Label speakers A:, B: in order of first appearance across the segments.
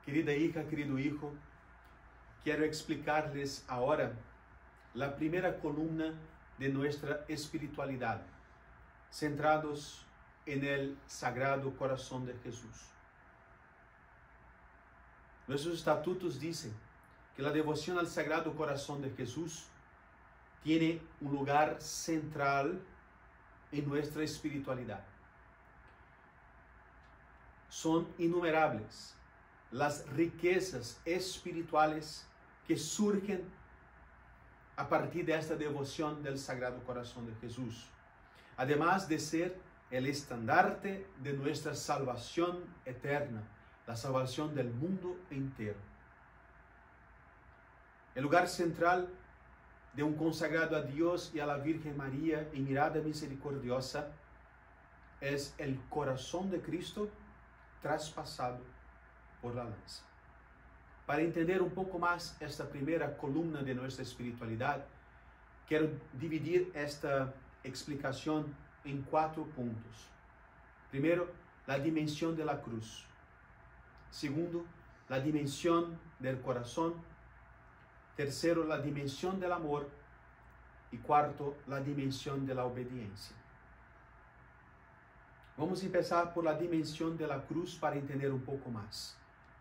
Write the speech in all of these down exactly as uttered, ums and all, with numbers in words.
A: Querida hija, querido hijo, quiero explicarles ahora la primera columna de nuestra espiritualidad, centrados en el Sagrado Corazón de Jesús. Nuestros estatutos dicen que la devoción al Sagrado Corazón de Jesús tiene un lugar central en nuestra espiritualidad. Son innumerables las riquezas espirituales que surgen a partir de esta devoción del Sagrado Corazón de Jesús, además de ser el estandarte de nuestra salvación eterna, la salvación del mundo entero. El lugar central de un consagrado a Dios y a la Virgen María en mirada misericordiosa es el corazón de Cristo traspasado por la lanza. Para entender un poco más esta primera columna de nuestra espiritualidad, quiero dividir esta explicación en cuatro puntos. Primero, la dimensión de la cruz. Segundo, la dimensión del corazón. Tercero, la dimensión del amor. Y cuarto, la dimensión de la obediencia. Vamos a empezar por la dimensión de la cruz para entender un poco más.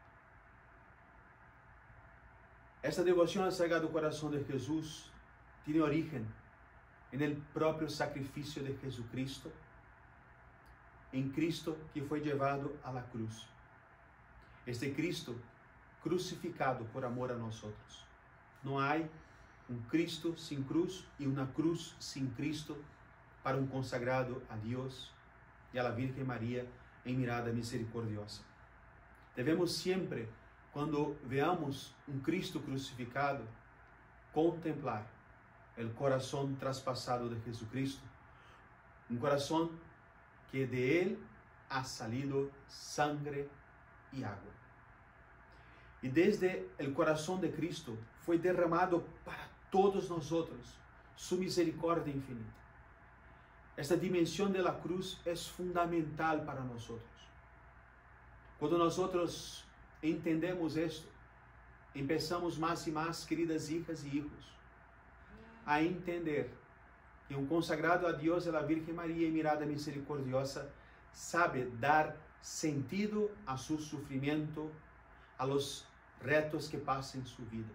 A: Esta devoción al Sagrado Corazón de Jesús tiene origen en el propio sacrificio de Jesucristo, en Cristo que fue llevado a la cruz. Este Cristo crucificado por amor a nosotros. No hay un Cristo sin cruz y una cruz sin Cristo para un consagrado a Dios y a la Virgen María en mirada misericordiosa. Debemos siempre, cuando veamos un Cristo crucificado, contemplar el corazón traspasado de Jesucristo, un corazón que de él ha salido sangre y agua. Y desde el corazón de Cristo fue derramado para todos nosotros su misericordia infinita. Esta dimensión de la cruz es fundamental para nosotros. Cuando nosotros entendemos esto, empezamos más y más, queridas hijas y hijos, a entender que un consagrado a Dios y a la Virgen María en mirada misericordiosa sabe dar sentido a su sufrimiento, a los retos que pasa en su vida.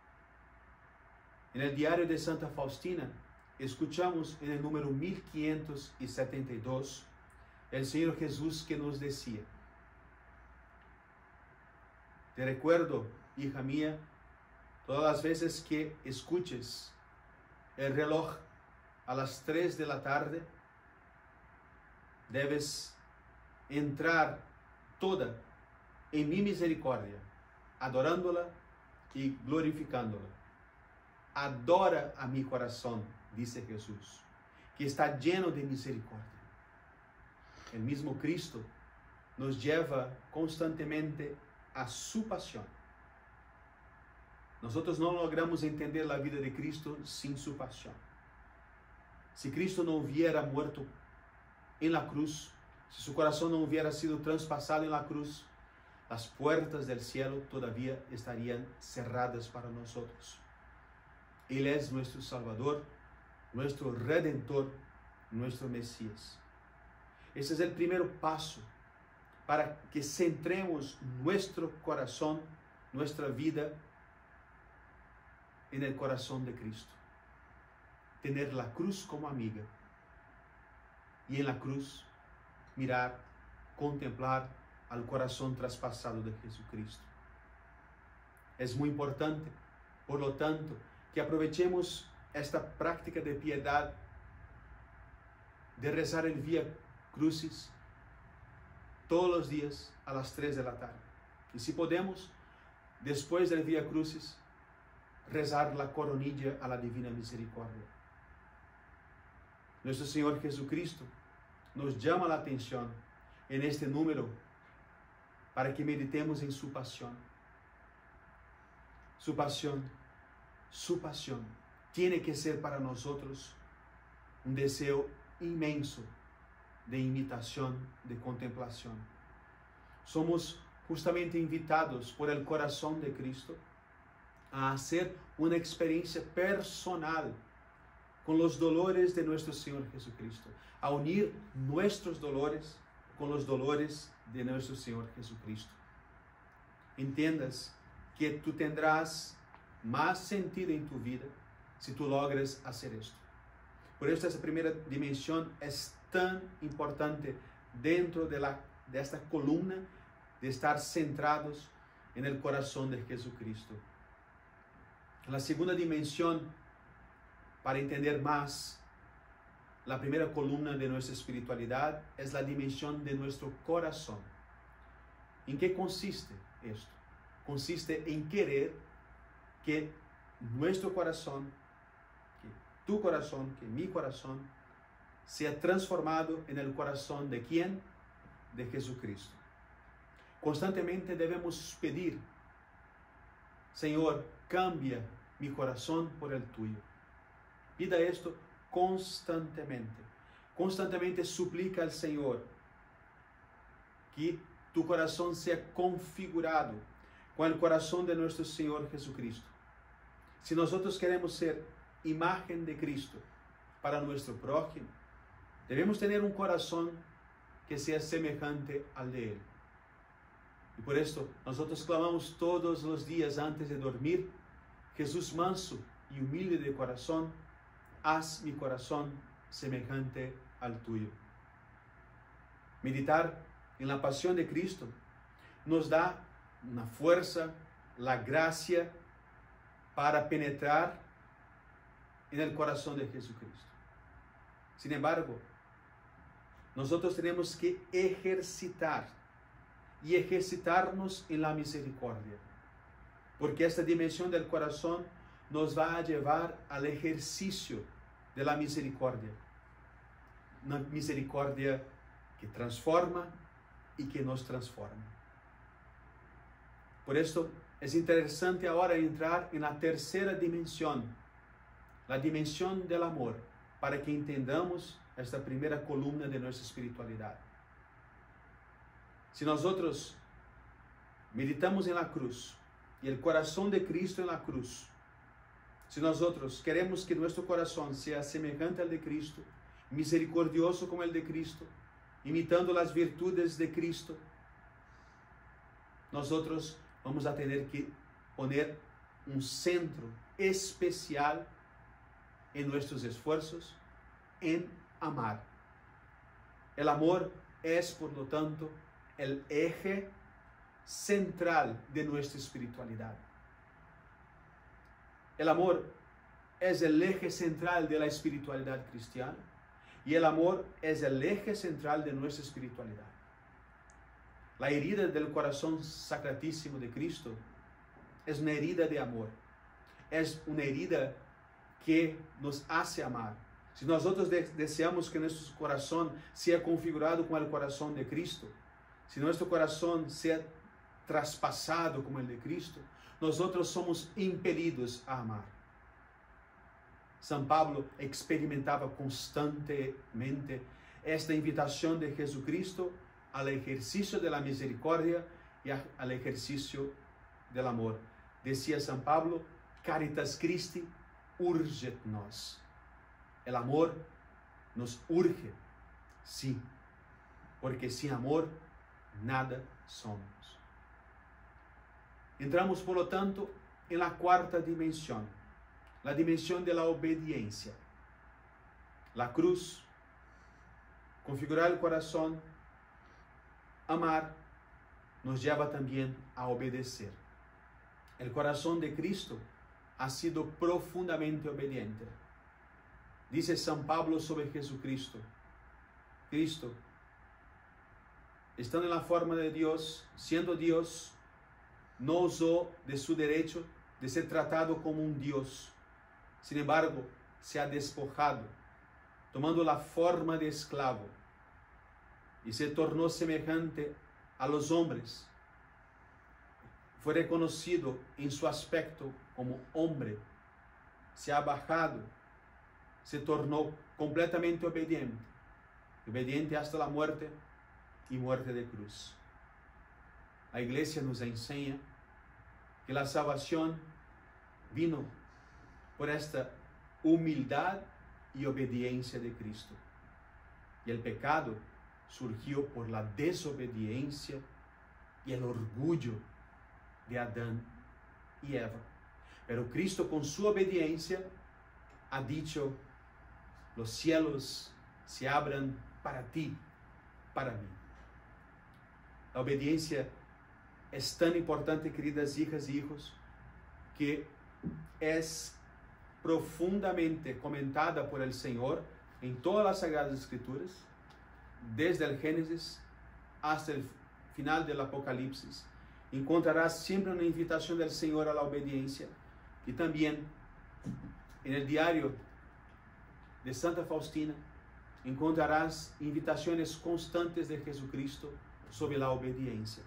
A: En el diario de Santa Faustina, escuchamos en el número mil quinientos setenta y dos el Señor Jesús que nos decía: te recuerdo, hija mía, todas las veces que escuches el reloj a las tres de la tarde, debes entrar toda en mi misericordia, adorándola y glorificándola. Adora a mi corazón, dice Jesús, que está lleno de misericordia. El mismo Cristo nos lleva constantemente a su pasión. Nosotros no logramos entender la vida de Cristo sin su pasión. Si Cristo no hubiera muerto en la cruz, si su corazón no hubiera sido traspasado en la cruz, las puertas del cielo todavía estarían cerradas para nosotros. Él es nuestro Salvador, nuestro Redentor, nuestro Mesías. Ese es el primer paso para que centremos nuestro corazón, nuestra vida en el corazón de Cristo. Tener la cruz como amiga y en la cruz mirar, contemplar al corazón traspasado de Jesucristo. Es muy importante, por lo tanto, que aprovechemos esta práctica de piedad, de rezar el Vía Crucis todos los días a las tres de la tarde. Y si podemos, después del Vía Crucis, rezar la coronilla a la Divina Misericordia. Nuestro Señor Jesucristo nos llama la atención en este número para que meditemos en su pasión. Su pasión, su pasión tiene que ser para nosotros un deseo inmenso de imitación, de contemplación. Somos justamente invitados por el corazón de Cristo a hacer una experiencia personal con los dolores de nuestro Señor Jesucristo, a unir nuestros dolores con los dolores de nuestro Señor Jesucristo. Entiendas que tú tendrás más sentido en tu vida si tú logras hacer esto. Por eso esa primera dimensión es tan importante dentro de, la, de esta columna de estar centrados en el corazón de Jesucristo. La segunda dimensión, para entender más la primera columna de nuestra espiritualidad, es la dimensión de nuestro corazón. ¿En qué consiste esto? Consiste en querer que nuestro corazón, que tu corazón, que mi corazón, sea transformado en el corazón de ¿quién? De Jesucristo. Constantemente debemos pedir: Señor, cambia mi corazón por el tuyo. Pida esto constantemente. Constantemente suplica al Señor que tu corazón sea configurado con el corazón de nuestro Señor Jesucristo. Si nosotros queremos ser imagen de Cristo para nuestro prójimo, debemos tener un corazón que sea semejante al de Él. Y por esto nosotros clamamos todos los días antes de dormir: Jesús manso y humilde de corazón, haz mi corazón semejante al tuyo. Meditar en la pasión de Cristo nos da una fuerza, la gracia para penetrar en el corazón de Jesucristo. Sin embargo, nosotros tenemos que ejercitar y ejercitarnos en la misericordia, porque esta dimensión del corazón nos va a llevar al ejercicio de la misericordia, una misericordia que transforma y que nos transforma. Por esto es interesante ahora entrar en la tercera dimensión, la dimensión del amor, para que entendamos esta primera columna de nuestra espiritualidad. Si nosotros meditamos en la cruz y el corazón de Cristo en la cruz, si nosotros queremos que nuestro corazón sea semejante al de Cristo, misericordioso como el de Cristo, imitando las virtudes de Cristo, nosotros vamos a tener que poner un centro especial en nuestros esfuerzos en amar. El amor es, por lo tanto, el eje central de nuestra espiritualidad. El amor es el eje central de la espiritualidad cristiana y el amor es el eje central de nuestra espiritualidad. La herida del corazón sacratísimo de Cristo es una herida de amor, es una herida que nos hace amar. Si nosotros de deseamos que nuestro corazón sea configurado con el corazón de Cristo, si nuestro corazón sea traspasado como el de Cristo, nosotros somos impelidos a amar. San Pablo experimentaba constantemente esta invitación de Jesucristo al ejercicio de la misericordia y al ejercicio del amor. Decía San Pablo: Caritas Christi urget nos. El amor nos urge, sí, porque sin amor nada somos. Entramos, por lo tanto, en la cuarta dimensión, la dimensión de la obediencia. La cruz, configurar el corazón, amar, nos lleva también a obedecer. El corazón de Cristo ha sido profundamente obediente. Dice San Pablo sobre Jesucristo: Cristo, estando en la forma de Dios, siendo Dios, no usó de su derecho de ser tratado como un Dios. Sin embargo, se ha despojado, tomando la forma de esclavo, y se tornó semejante a los hombres. Fue reconocido en su aspecto como hombre, se ha bajado, se tornó completamente obediente, obediente hasta la muerte y muerte de cruz. a iglesia nos enseña que la salvación vino por esta humildad y obediencia de Cristo. Y el pecado surgió por la desobediencia y el orgullo de Adán y Eva. Pero Cristo, con su obediencia, ha dicho: los cielos se abran para ti, para mí. La obediencia es tan importante, queridas hijas y hijos, que es profundamente comentada por el Señor en todas las Sagradas Escrituras, desde el Génesis hasta el final del Apocalipsis. Encontrarás siempre una invitación del Señor a la obediencia, y también en el diario de Santa Faustina encontrarás invitaciones constantes de Jesucristo sobre la obediencia.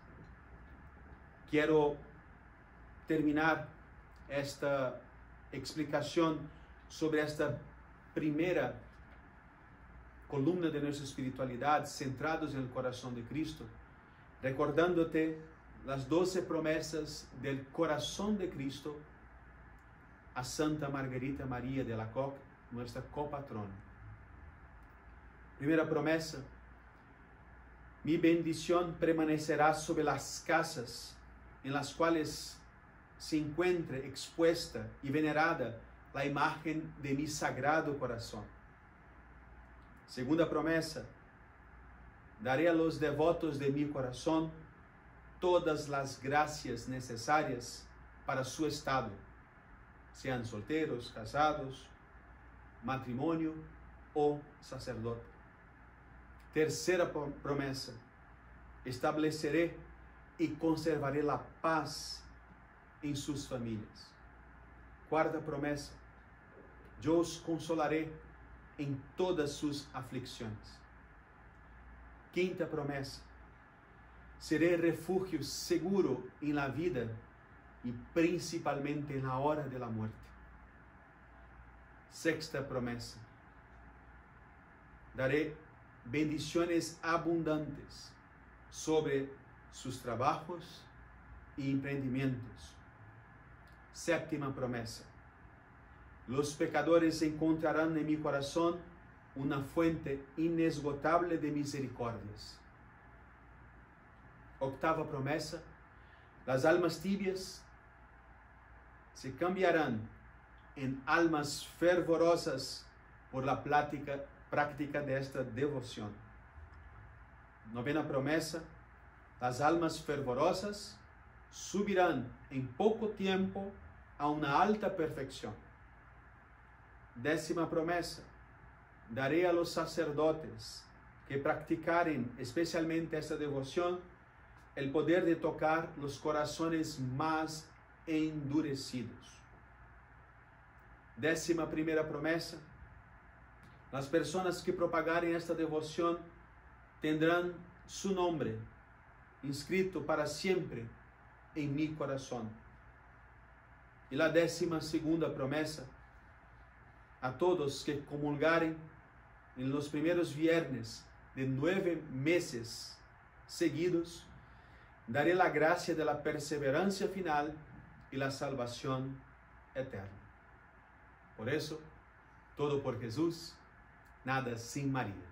A: Quiero terminar esta explicación sobre esta primera columna de nuestra espiritualidad, centrados en el corazón de Cristo, recordándote las doce promesas del corazón de Cristo a Santa Margarita María de Alacoque, nuestra copatrona. Primera promesa: mi bendición permanecerá sobre las casas en las cuales se encuentre expuesta y venerada la imagen de mi sagrado corazón. Segunda promesa: daré a los devotos de mi corazón todas las gracias necesarias para su estado, sean solteros, casados, matrimonio o sacerdote. Tercera promesa: estableceré y conservaré la paz en sus familias. Cuarta promesa: yo os consolaré en todas sus aflicciones. Quinta promesa: seré refugio seguro en la vida y principalmente en la hora de la muerte. Sexta promesa: daré bendiciones abundantes sobre sus trabajos y emprendimientos. Séptima promesa: los pecadores encontrarán en mi corazón una fuente inesgotable de misericordias. Octava promesa: las almas tibias se cambiarán en almas fervorosas por la práctica, práctica de esta devoción. Novena promesa: las almas fervorosas subirán en poco tiempo a una alta perfección. Décima promesa: daré a los sacerdotes que practicaren especialmente esta devoción el poder de tocar los corazones más endurecidos. Décima primera promesa: las personas que propagaren esta devoción tendrán su nombre inscrito para siempre en mi corazón. Y la décima segunda promesa: a todos que comulgaren en los primeros viernes de nueve meses seguidos, daré la gracia de la perseverancia final y la salvación eterna. Por eso, todo por Jesús, nada sin María.